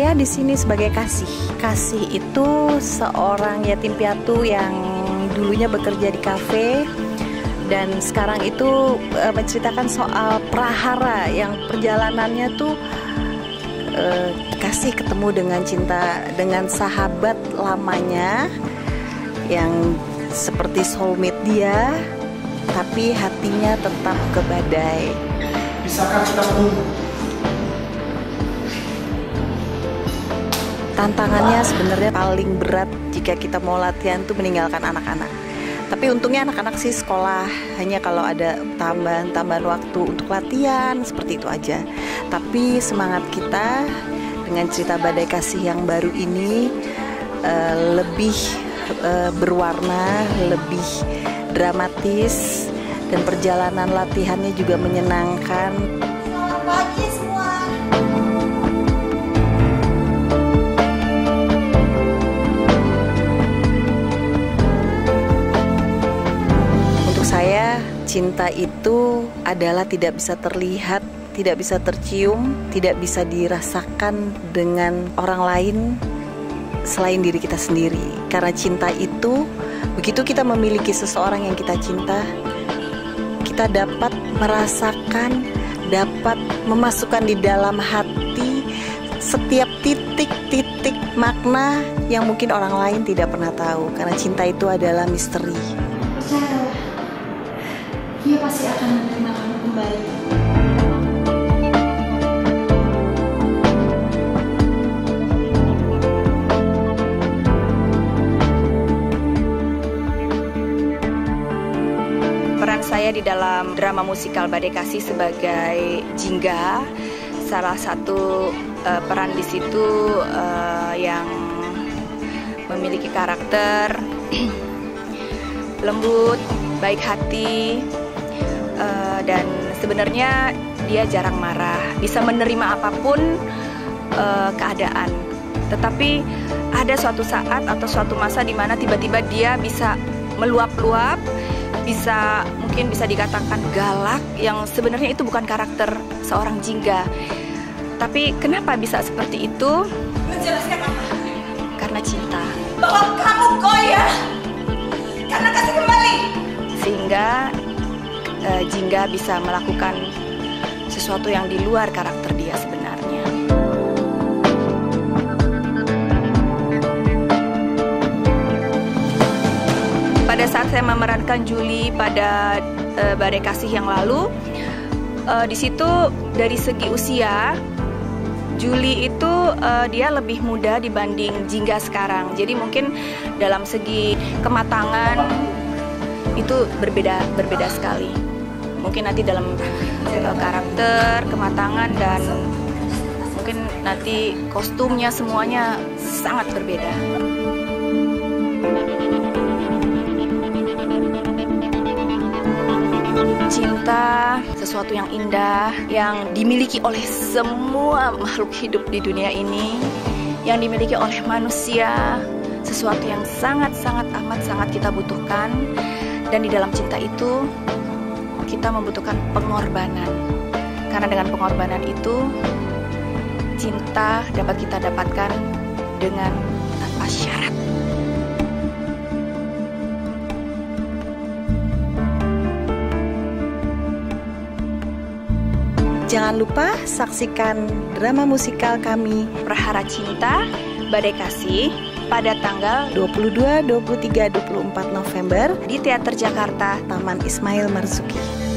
Saya di sini sebagai Kasih. Kasih itu seorang yatim piatu yang dulunya bekerja di kafe dan sekarang itu menceritakan soal prahara yang perjalanannya tuh Kasih ketemu dengan cinta dengan sahabat lamanya yang seperti soulmate dia, tapi hatinya tetap ke badai. Bisakah kita menunggu? Tantangannya sebenarnya paling berat jika kita mau latihan tuh meninggalkan anak-anak. Tapi untungnya anak-anak sih sekolah, hanya kalau ada tambahan waktu untuk latihan seperti itu aja. Tapi semangat kita dengan cerita Badai Kasih yang baru ini lebih berwarna, lebih dramatis, dan perjalanan latihannya juga menyenangkan. Selamat pagi semua. Untuk saya, cinta itu adalah tidak bisa terlihat, tidak bisa tercium, tidak bisa dirasakan dengan orang lain selain diri kita sendiri. Karena cinta itu, begitu kita memiliki seseorang yang kita cinta, kita dapat merasakan, dapat memasukkan di dalam hati setiap titik-titik makna yang mungkin orang lain tidak pernah tahu. Karena cinta itu adalah misteri. Dia pasti akan menerima kamu kembali. Peran saya di dalam drama musikal Badai Kasih sebagai Jingga, salah satu peran di situ yang memiliki karakter lembut, baik hati, dan sebenarnya dia jarang marah, bisa menerima apapun keadaan. Tetapi ada suatu saat atau suatu masa di mana tiba-tiba dia bisa meluap-luap, mungkin bisa dikatakan galak, yang sebenarnya itu bukan karakter seorang Jingga. Tapi kenapa bisa seperti itu? Menjelaskan apa? Karena cinta. Bahwa kamu goyah karena kasih kembali. Sehingga Jingga bisa melakukan sesuatu yang di luar karakter dia sebenarnya. Pada saat saya memerankan Julie pada Badai Kasih yang lalu, di situ dari segi usia Julie itu dia lebih muda dibanding Jingga sekarang. Jadi mungkin dalam segi kematangan itu berbeda sekali. Mungkin nanti dalam karakter, kematangan, dan mungkin nanti kostumnya semuanya sangat berbeda. Cinta sesuatu yang indah, yang dimiliki oleh semua makhluk hidup di dunia ini, yang dimiliki oleh manusia, sesuatu yang sangat-sangat amat sangat kita butuhkan. Dan di dalam cinta itu kita membutuhkan pengorbanan. Karena dengan pengorbanan itu cinta dapat kita dapatkan dengan tanpa syarat. Jangan lupa saksikan drama musikal kami Prahara Cinta Badai Kasih pada tanggal 22, 23, 24 November di Teater Jakarta, Taman Ismail Marzuki.